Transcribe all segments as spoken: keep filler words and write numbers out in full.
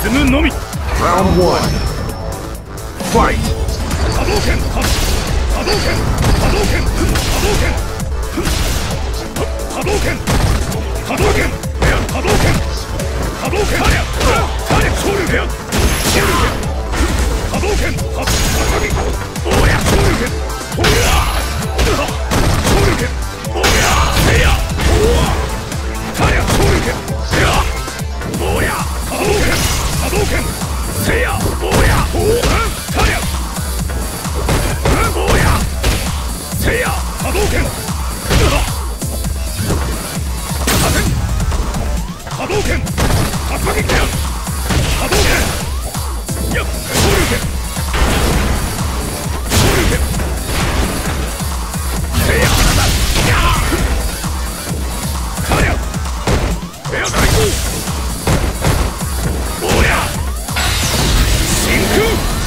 進むのみ。 Round one. Fight. 波動拳、波動拳、波動拳、波動拳、波動拳、波動拳、波動拳、波動拳、昇竜拳、波動拳、波おや、昇竜拳、おや、昇竜拳、おや、せや、おわ、たや、昇竜拳、せや、おや、波動拳、波動拳、せや、おや、おわ、たや、おや、せや、波動拳、波動拳、発撃拳、波動拳、やっ、昇竜拳、昇竜拳、せや、やっ、たや、エア大砲、おや、真空、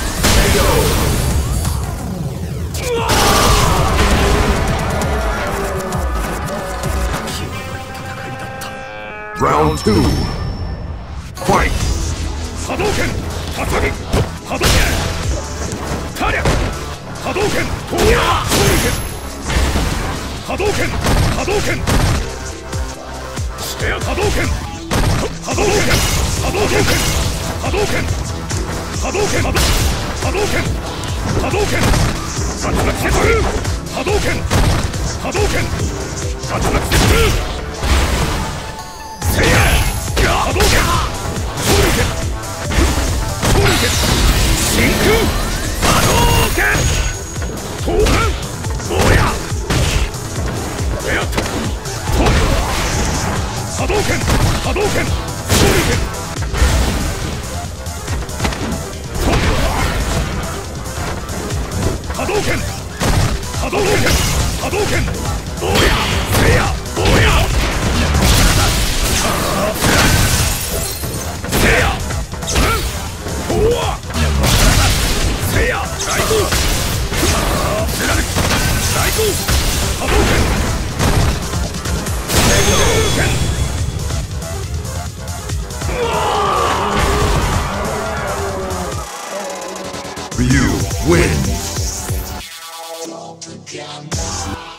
うわー Round two. Fight. 波動拳、発撃、波動拳、たりゃ、波動拳、とや、昇竜拳、波動拳、波動拳、してや、波動拳、波動拳、波動拳、波動拳、波動拳、波動拳、波動拳、竜巻接風、波動拳、波動拳、竜巻接風、せや、波動拳、昇竜拳、昇竜拳、真空、波動拳、東半、おや、やった、とや、波動拳、波動拳、昇竜拳、とや、波動拳、波動拳、波動拳、おや、せや、おや、せや、うん、おわ、せや、大砲、せられ、大砲、波動拳、波動拳、うわー Ryu wins.